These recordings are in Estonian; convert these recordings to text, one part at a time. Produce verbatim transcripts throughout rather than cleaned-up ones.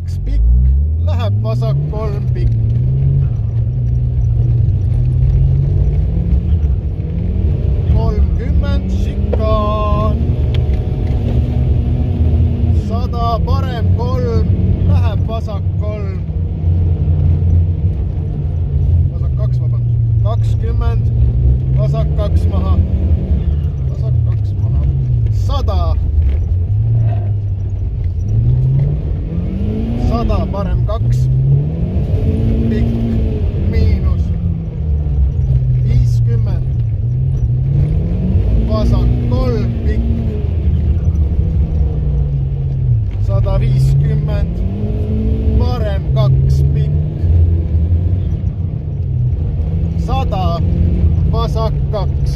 kaks pikk, läheb vasak kolm pikk. kolmkümmend šikaan. sada parem kolm, läheb vasak kolm. Vasak kaks, vabandust. kakskümmend, vasak kaks maha. Vasak kaks maha. sada. sada parem kaks. Pikk, miinus. viiskümmend. Vasak kolm, pikk. sada viiskümmend. Parem kaks, pikk. sada. Vasak kaks.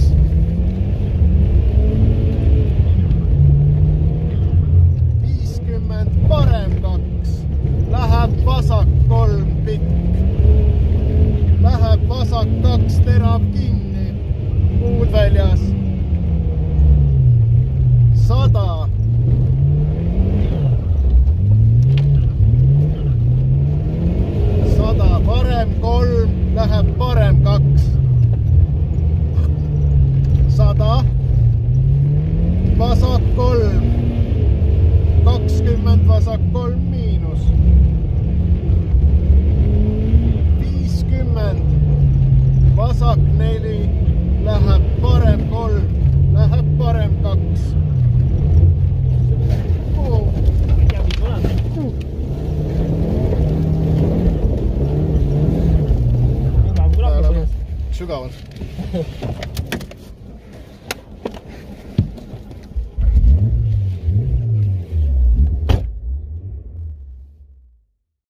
viiskümmend. Parem kaks. Läheb vasak kolm, pikk. Läheb vasak kaks, terav kinni. Muud väljas. sada. sada parem kolm, läheb parem kaks. sada. Vasak kolm. kakskümmend vasak kolm miinus. viiskümmend. Vasak neli. Läheb parem kolm. Läheb parem kaks. Sügavalt.